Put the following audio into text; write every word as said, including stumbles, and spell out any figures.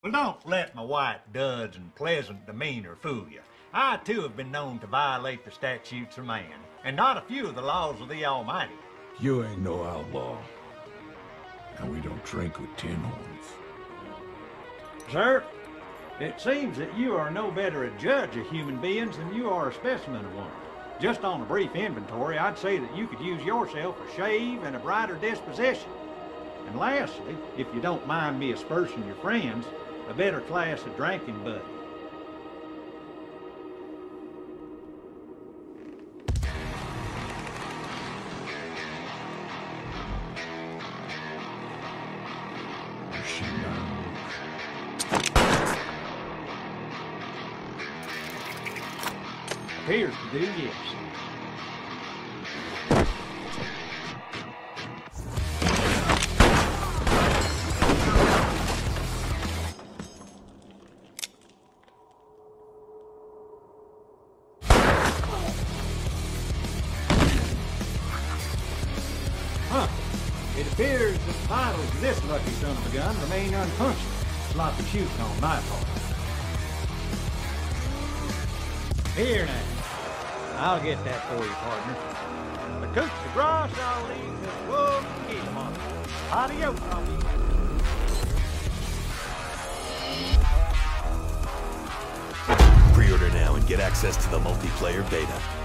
Well, don't let my white duds and pleasant demeanor fool you. I, too, have been known to violate the statutes of man, and not a few of the laws of the Almighty. You ain't no outlaw. And we don't drink with tin horns. Sir, it seems that you are no better a judge of human beings than you are a specimen of one. Just on a brief inventory, I'd say that you could use yourself a shave and a brighter disposition. And lastly, if you don't mind me aspersing your friends, a better class of drinking buddy. She not. Appears to do, yes. Huh. It appears that the vitals of this lucky son of a gun remain unpunctured. Lots of shooting on my part. Here now. I'll get that for you, partner. The coup de grace I'll leave this wolf to keep them on. Adios, amigo. Pre-order now and get access to the multiplayer beta.